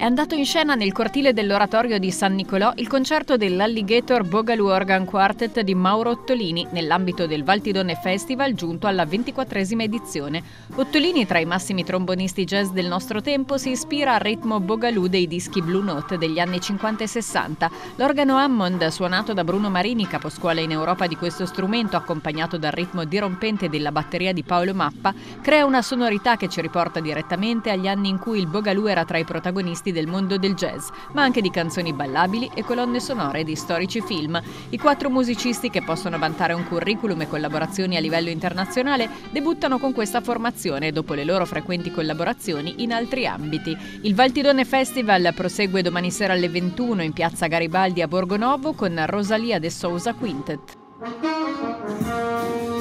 andato in scena nel cortile dell'oratorio di San Nicolò il concerto dell'Alligator Boogaloo Organ Quartet di Mauro Ottolini nell'ambito del Valtidone Festival giunto alla 24esima edizione. Ottolini, tra i massimi trombonisti jazz del nostro tempo, si ispira al ritmo Boogaloo dei dischi Blue Note degli anni 50 e 60. L'organo Hammond, suonato da Bruno Marini, caposcuola in Europa di questo strumento, accompagnato dal ritmo dirompente della batteria di Paolo Mappa, crea una sonorità che ci riporta direttamente agli anni in cui il Boogaloo era tra i protagonisti del mondo del jazz, ma anche di canzoni ballabili e colonne sonore di storici film. I 4 musicisti, che possono vantare un curriculum e collaborazioni a livello internazionale, debuttano con questa formazione dopo le loro frequenti collaborazioni in altri ambiti. Il Valtidone Festival prosegue domani sera alle 21 in piazza Garibaldi a Borgonovo con Rosalia de Souza Quintet.